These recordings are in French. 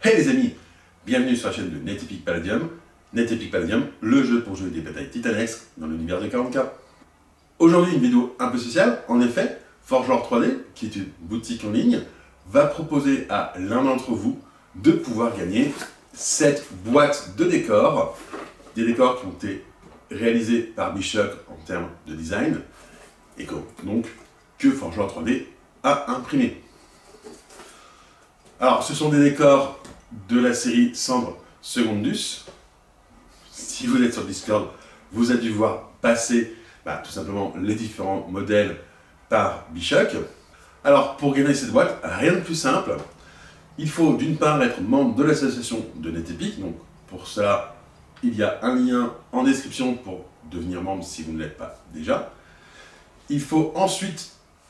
Hey les amis, bienvenue sur la chaîne de NetEpic Palladium. NetEpic Palladium, le jeu pour jouer des batailles titanesques dans l'univers de 40K. Aujourd'hui, une vidéo un peu spéciale. En effet, Forgeworld 3D, qui est une boutique en ligne, va proposer à l'un d'entre vous de pouvoir gagner cette boîte de décors. Des décors qui ont été réalisés par Bishock en termes de design et que Forgeworld 3D a imprimé. Alors, ce sont des décors de la série Cendre Secundus. Si vous êtes sur Discord, vous avez dû voir passer tout simplement les différents modèles par Bishock. Alors, pour gagner cette boîte, rien de plus simple. Il faut d'une part être membre de l'association de NetEpic. Donc, pour cela, il y a un lien en description pour devenir membre si vous ne l'êtes pas déjà. Il faut ensuite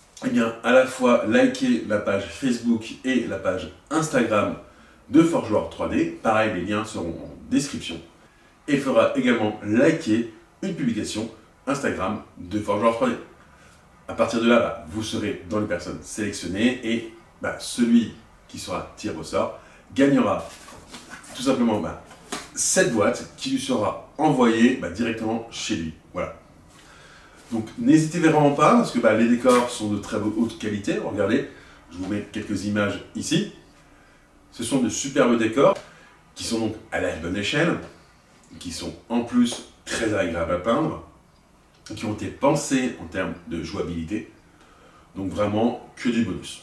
à la fois liker la page Facebook et la page Instagram de Forgeworld 3D. Pareil, les liens seront en description. Et il faudra également liker une publication Instagram de Forgeworld 3D. À partir de là, vous serez dans les personnes sélectionnées et celui qui sera tiré au sort gagnera tout simplement cette boîte qui lui sera envoyée directement chez lui. Voilà. Donc n'hésitez vraiment pas, parce que les décors sont de très haute qualité. Regardez, je vous mets quelques images ici. Ce sont de superbes décors, qui sont donc à la bonne échelle, qui sont en plus très agréables à peindre, qui ont été pensés en termes de jouabilité. Donc vraiment, que du bonus.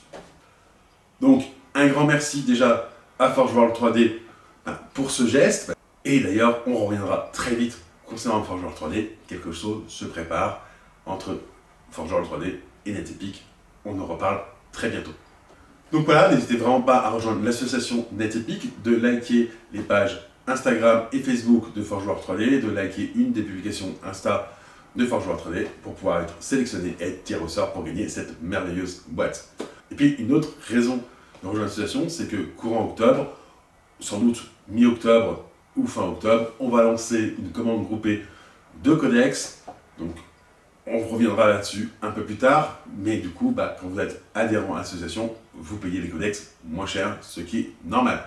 Donc un grand merci déjà à Forgeworld 3D pour ce geste. Et d'ailleurs, on reviendra très vite concernant Forgeworld 3D. Quelque chose se prépare entre Forgeworld 3D et NetEpic. On en reparle très bientôt. Donc voilà, n'hésitez vraiment pas à rejoindre l'association NetEpic, de liker les pages Instagram et Facebook de Forgeworld 3D, de liker une des publications Insta de Forgeworld 3D pour pouvoir être sélectionné et être tiré au sort pour gagner cette merveilleuse boîte. Et puis une autre raison de rejoindre l'association, c'est que courant octobre, sans doute mi-octobre ou fin octobre, on va lancer une commande groupée de codex. Donc on reviendra là-dessus un peu plus tard, mais du coup, quand vous êtes adhérent à l'association, vous payez les codex moins cher, ce qui est normal.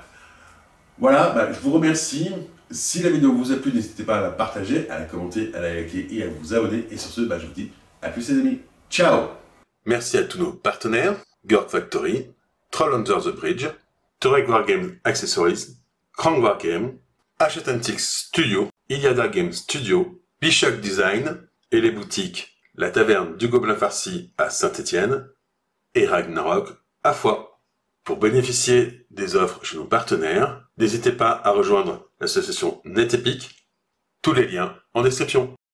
Voilà, je vous remercie. Si la vidéo vous a plu, n'hésitez pas à la partager, à la commenter, à la liker et à vous abonner. Et sur ce, je vous dis à plus les amis. Ciao! Merci à tous nos partenaires, Gork Factory, Troll Under the Bridge, Torek Wargame Accessories, Krang Wargame, H-Atlantic Studio, Iliada Game Studio, Bishock Design, et les boutiques La Taverne du Gobelin Farci à Saint-Étienne et Ragnarok à Foix. Pour bénéficier des offres chez nos partenaires, n'hésitez pas à rejoindre l'association NetEpic, tous les liens en description.